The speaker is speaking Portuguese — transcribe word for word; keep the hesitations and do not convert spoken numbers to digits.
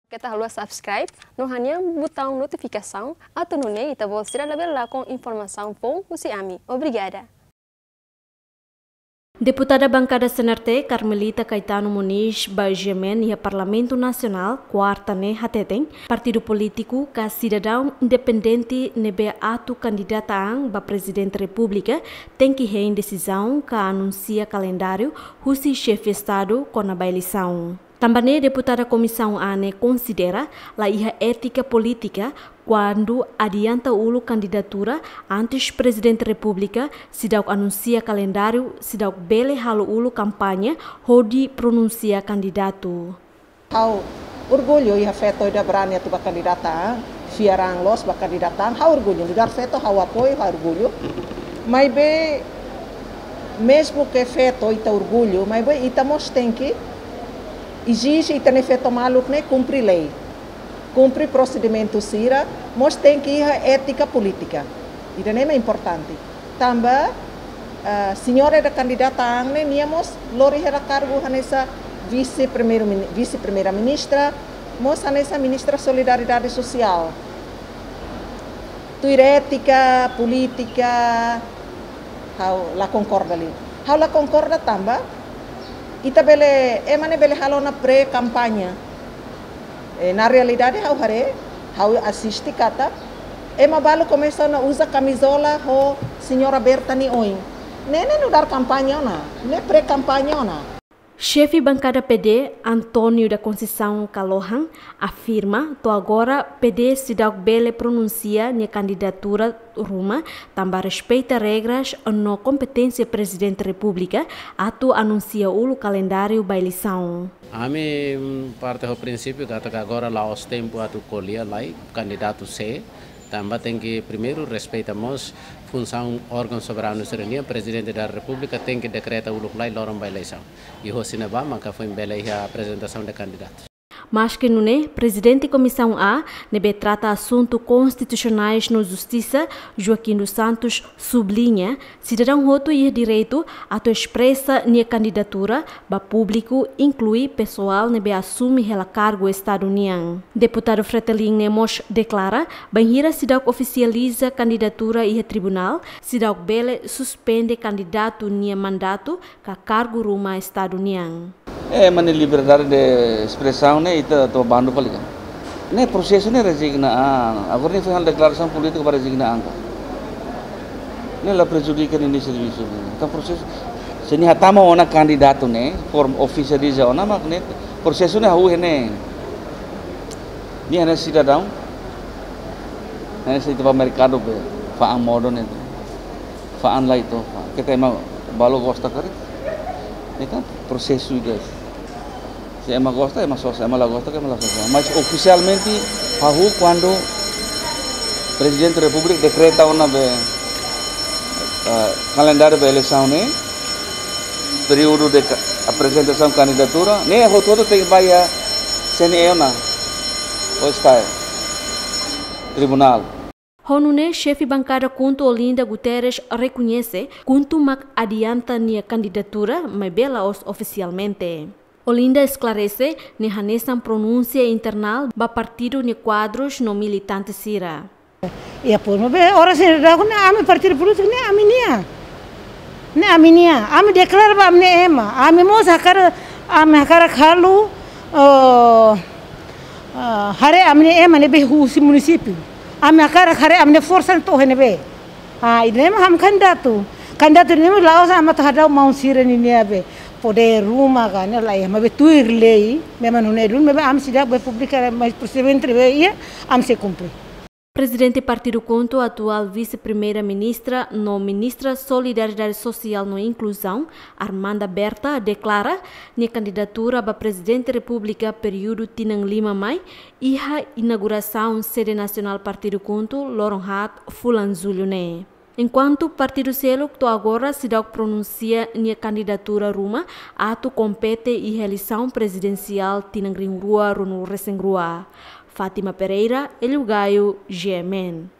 Kita harus subscribe, não hanya botão notificação, atau nune ita vou ser lá com informação bom usi ami. Obrigada. Deputada bancada Senarte Carmelita Caetano Muniz Bajemen e Parlamento Nacional quarta ne hateteng partido político ka cidadão independente nebe atu candidataan ba presidente república tem que rein decisão ka anuncia calendário husi chefe estado com a eleição. Também deputada comissão ANE considera la iha ética política quando adianta ulu candidatura antes presidente república sidau anuncia calendário sidau bele halo ulu campanha hodi pronuncia candidato. Hau orgulho iha feto da brania tu ba candidata, fiarang los ba candidata, hau orgulho, lugar feto hau apoio, hau orgulho. Mas be mesmo que feto ita orgulho, mas be ita mos tem que exige e tem feito maluco né cumprir lei, cumprir procedimento sira, mas tem que ir a ética política. Isso é importante. Também, a senhora da candidata né niamos lori era cargo nessa vice primeiro vice primeira ministra, mas nessa ministra solidariedade social. Tu ética política, how la concorda ali. How la concorda também. Ita bele, emane bele halo na pré-campanha. E, na realidade, hau hare, hau assiste kata, ema balo começou a usar camisola ho senhora Berta ni oin. Nene no dar campanha ona, ne pré-campanha ona. Chefe bancada P D, Antônio da Conceição Calohan, afirma que agora P D se dá bele pronuncia na candidatura Ruma, também respeita regras na competência presidente da República, atu anuncia o calendário da eleição. A mim parte do princípio que agora lá os tempo atu colher lá candidato C, também tem que primeiro respeitamos função órgão soberano soberania, presidente da República tem que decretar o lugar lá na eleição. E o cinema manca foi bela a apresentação de candidatos. Mas que não é, presidente comissão A, nebe trata assuntos constitucionais na justiça, Joaquim dos Santos sublinha, cidadão roto e direito a to expressa nia candidatura, ba público inclui pessoal nebe assume ela cargo estado-união. Deputado Fretelin Nemos declara, banhira cidadão oficializa candidatura e tribunal, cidadão bele suspende candidato nia mandato ka cargo ruma estado-união. É, mas a liberdade de expressão né ita to bandu kali kan. Né processo né resignaan. Agora nem faz declaração política para resignaan. Né la prejudica ni serviço. Então processo se ni hatama ona candidato né form oficializa ona mak né processo né hau né. Ni hanya cidadão. Né se itu mercado be faang modo né. Faang lá itu. Kita emang balo gosta kari. Então processo guys. Se ema gosta, ema sócia, ema la gosta, ema la sócia. Mas oficialmente, hahu quando o presidente da República decreta uma uh, calendário de eleição, né? Período de apresentação de candidatura, né? O todo tem que vai a C N E na ou está tribunal. Honune, chefe bancada Kunto Olinda Guterres reconhece quanto mais adianta nia candidatura, mais bela os oficialmente. Olinda esclarece que hanesan pronúncia internal ba partido ni quadros no militante sira. E após me ora se dá com a partido político ne aminia. Ne aminia, am declara ba amne ema, am mos hakar am hakar khalu hare amne ema ne be husi município. Am hakar hare amne força to hene be. Ah, idem ham candidato. Candidato ne laos am tahadau mau sira ni ne be. Poder rumah kan ya lah ya, mas betul lei, memang não dulu, memang am sidak republika, mas procedimento ia am se cumprir. Presidente Partido Conto, atual vice-primeira-ministra no Ministra Solidariedade Social no Inclusão, Armanda Berta, declara que candidatura para presidente da República período Tinang Lima Mai e a inauguração sede nacional Partido Conto, Loronhat, Fulan Zulho ne. Enquanto Partido Selo que agora se dá pronuncia nia candidatura Ruma, ato compete e eleição presidencial Tinang Rua Runu Resengrua. Fátima Pereira, Elio Gaio, G M N.